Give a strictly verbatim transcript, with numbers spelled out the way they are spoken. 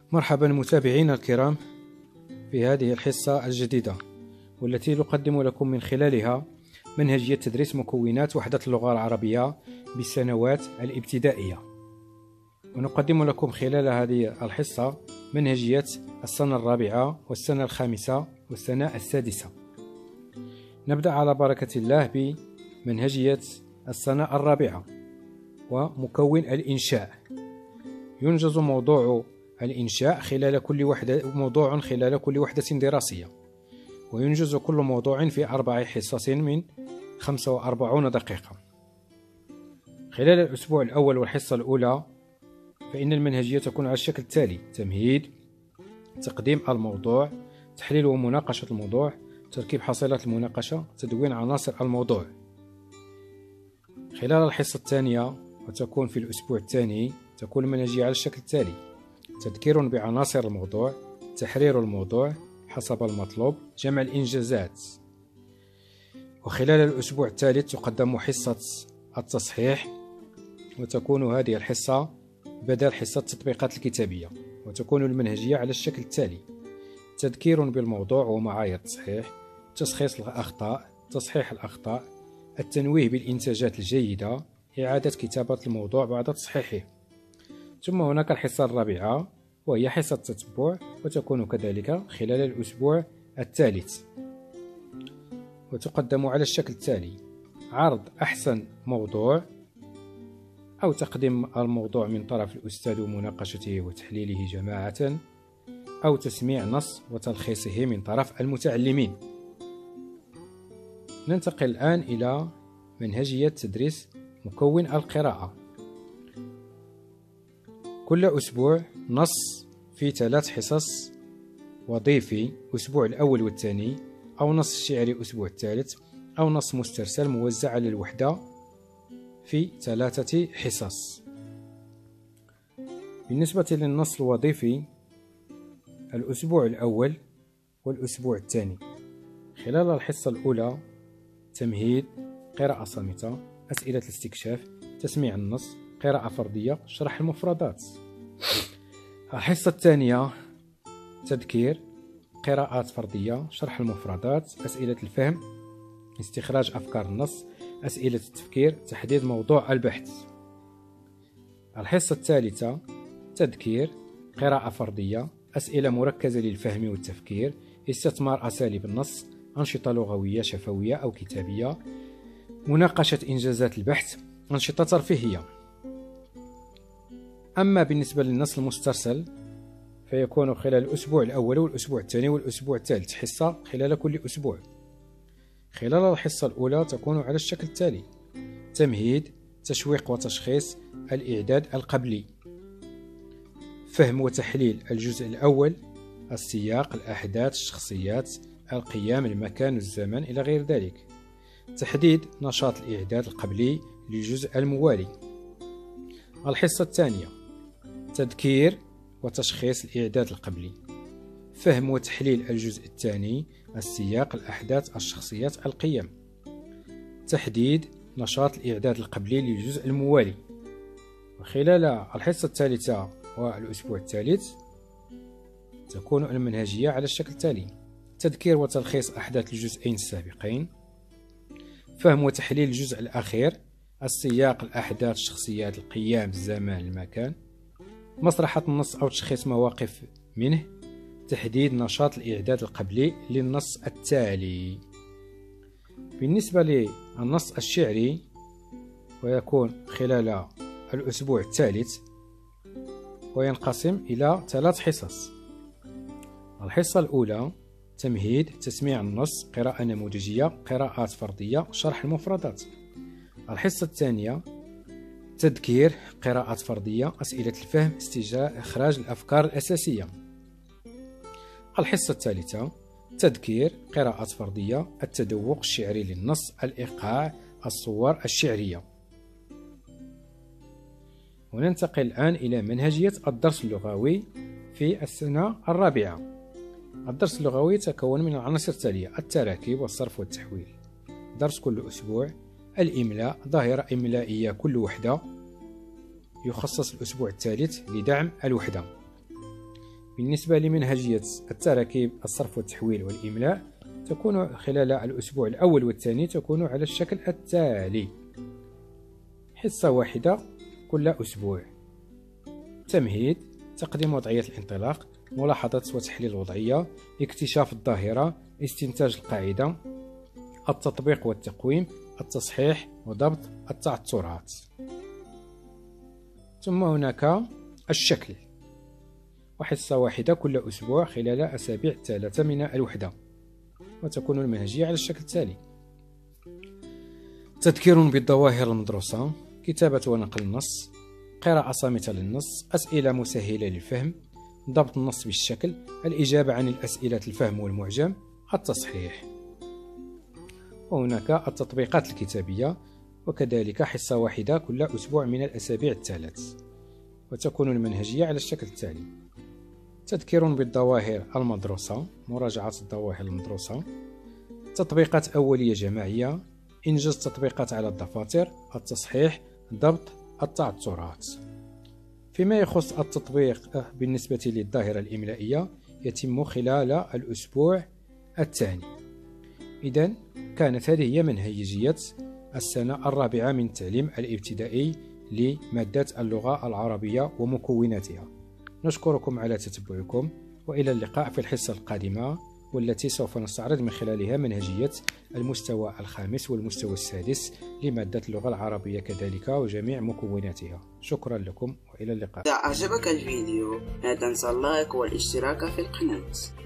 مرحبا متابعينا الكرام في هذه الحصة الجديدة، والتي نقدم لكم من خلالها منهجية تدريس مكونات وحدة اللغة العربية بالسنوات الابتدائية. ونقدم لكم خلال هذه الحصة منهجية السنة الرابعة والسنة الخامسة والسنة السادسة. نبدأ على بركة الله بمنهجية السنة الرابعة ومكون الإنشاء. ينجز موضوع الإنشاء خلال كل وحدة موضوع خلال كل وحدة دراسية، وينجز كل موضوع في أربع حصص من خمسة وأربعين دقيقة. خلال الأسبوع الأول والحصة الأولى فإن المنهجية تكون على الشكل التالي: تمهيد، تقديم الموضوع، تحليل ومناقشة الموضوع، تركيب حصيلة المناقشة، تدوين عناصر الموضوع. خلال الحصة الثانية وتكون في الأسبوع الثاني تكون المنهجية على الشكل التالي: تذكير بعناصر الموضوع، تحرير الموضوع حسب المطلوب، جمع الإنجازات. وخلال الأسبوع الثالث تقدم حصة التصحيح، وتكون هذه الحصة بدل حصة التطبيقات الكتابية، وتكون المنهجية على الشكل التالي: تذكير بالموضوع ومعايير التصحيح، تشخيص الأخطاء، تصحيح الأخطاء، التنويه بالإنتاجات الجيدة، إعادة كتابة الموضوع بعد تصحيحه. ثم هناك الحصة الرابعة وهي حصة التتبع، وتكون كذلك خلال الأسبوع الثالث، وتقدم على الشكل التالي: عرض أحسن موضوع أو تقديم الموضوع من طرف الأستاذ ومناقشته وتحليله جماعة، أو تسميع نص وتلخيصه من طرف المتعلمين. ننتقل الآن إلى منهجية تدريس مكون القراءة. كل أسبوع نص في ثلاث حصص وظيفي أسبوع الأول والثاني، أو نص شعري أسبوع الثالث، أو نص مسترسل موزع على الوحدة في ثلاثة حصص. بالنسبة للنص الوظيفي الأسبوع الأول والأسبوع الثاني، خلال الحصة الأولى تمهيد، قراءة صامتة، أسئلة الاستكشاف، تسميع النص، قراءة فردية، شرح المفردات. الحصة الثانية تذكير، قراءات فردية، شرح المفردات، أسئلة الفهم، استخراج أفكار النص، أسئلة التفكير، تحديد موضوع البحث. الحصة الثالثة تذكير، قراءة فردية، أسئلة مركزة للفهم والتفكير، استثمار أساليب النص، أنشطة لغوية شفوية أو كتابية، مناقشة إنجازات البحث، أنشطة ترفيهية. أما بالنسبة للنص المسترسل فيكون خلال الأسبوع الأول والأسبوع الثاني والأسبوع الثالث حصة خلال كل أسبوع. خلال الحصة الأولى تكون على الشكل التالي: تمهيد، تشويق وتشخيص، الإعداد القبلي، فهم وتحليل الجزء الأول، السياق، الأحداث، الشخصيات، القيم، المكان، الزمن إلى غير ذلك. تحديد نشاط الإعداد القبلي للجزء الموالي. الحصة الثانية تذكير وتشخيص الإعداد القبلي، فهم وتحليل الجزء الثاني، السياق، الأحداث، الشخصيات، القيم. تحديد نشاط الإعداد القبلي للجزء الموالي. وخلال الحصة الثالثة والأسبوع الثالث تكون المنهجية على الشكل التالي: تذكير وتلخيص أحداث الجزئين السابقين، فهم وتحليل الجزء الأخير، السياق، الأحداث، الشخصيات، القيم، الزمان، المكان، مسرحة النص أو تشخيص مواقف منه، تحديد نشاط الإعداد القبلي للنص التالي. بالنسبة للنص الشعري ويكون خلال الأسبوع الثالث وينقسم إلى ثلاث حصص. الحصة الأولى تمهيد، تسميع النص، قراءة نموذجية، قراءات فردية، شرح المفردات. الحصة الثانية تذكير، قراءات فردية، أسئلة الفهم، استخراج الأفكار الأساسية. الحصة الثالثة تذكير، قراءات فردية، التذوق الشعري للنص، الإيقاع، الصور الشعرية. وننتقل الآن إلى منهجية الدرس اللغوي في السنة الرابعة. الدرس اللغوي يتكون من العناصر التالية: التراكيب والصرف والتحويل، درس كل أسبوع، الإملاء، ظاهرة إملائية كل وحدة، يخصص الأسبوع الثالث لدعم الوحدة. بالنسبة لمنهجية التراكيب، الصرف والتحويل والإملاء، تكون خلال الأسبوع الأول والثاني تكون على الشكل التالي: حصة واحدة كل أسبوع. تمهيد: تقديم وضعية الانطلاق، ملاحظة وتحليل الوضعية، اكتشاف الظاهرة، استنتاج القاعدة، التطبيق والتقويم، التصحيح وضبط التعثرات. ثم هناك الشكل: وحصة واحدة كل أسبوع خلال أسابيع الثلاثة من الوحدة، وتكون المنهجية على الشكل التالي: تذكير بالظواهر المدروسة، كتابة ونقل النص، قراءة صامتة للنص، أسئلة مسهلة للفهم، ضبط النص بالشكل، الإجابة عن الأسئلة الفهم والمعجم، التصحيح. وهناك التطبيقات الكتابية، وكذلك حصة واحدة كل أسبوع من الأسابيع الثلاث، وتكون المنهجية على الشكل التالي: تذكير بالظواهر المدروسة، مراجعة الظواهر المدروسة، تطبيقات أولية جماعية، إنجاز تطبيقات على الدفاتر، التصحيح، ضبط التعثرات. فيما يخص التطبيق بالنسبة للظاهرة الإملائية يتم خلال الأسبوع الثاني. إذن كانت هذه هي منهجية السنة الرابعة من التعليم الابتدائي لمادة اللغة العربية ومكوناتها. نشكركم على تتبعكم، وإلى اللقاء في الحصة القادمة، والتي سوف نستعرض من خلالها منهجية المستوى الخامس والمستوى السادس لمادة اللغة العربية كذلك وجميع مكوناتها. شكرا لكم وإلى اللقاء. إذا أعجبك الفيديو لا تنسى اللايك والاشتراك في القناة.